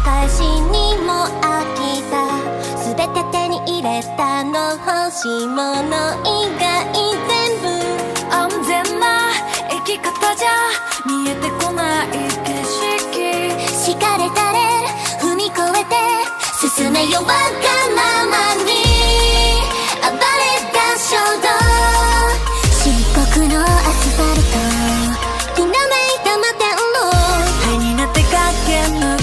返しにも飽きた。全て手に入れたの欲しいもの以外全部安全な生き方じゃ見えてこない景色。 敷かれたレール踏み越えて進めよわがままに暴れた衝動。漆黒のアスファルトきらめいた摩天楼。 灰になって駆け抜けろ。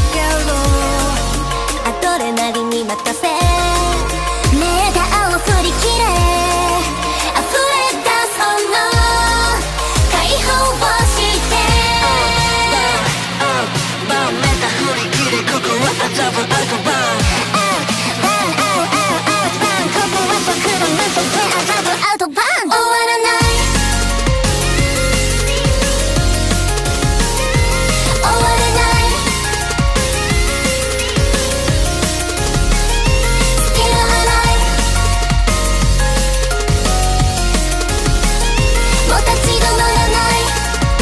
アドレナリンに任せレーダーを振り切れ。溢れ出その解放をしてめた振り切れ。ここはアザブアウトバーン。 ここは僕の目と手アザブアウトバーン。終わらない終われないStill alive もう立ち止まらない。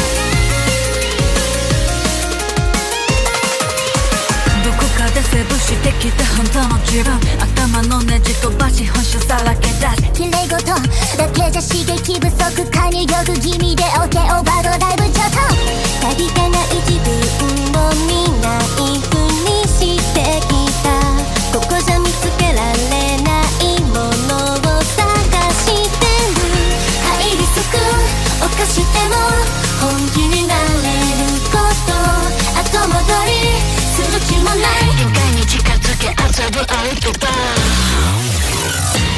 どこかでセーブしてきた本当の自分。頭のネジ飛ばし本性さらけ出す。 綺麗事だけじゃ刺激不足。加入欲気味で OK オーバードライブ上等。足りてない自分を見ないふりしてきた。ここじゃ見つけられないものを探してる。ハイリスク犯しても本気になれること。後戻りする気もない。 限界に近づけアザブアウトバーン。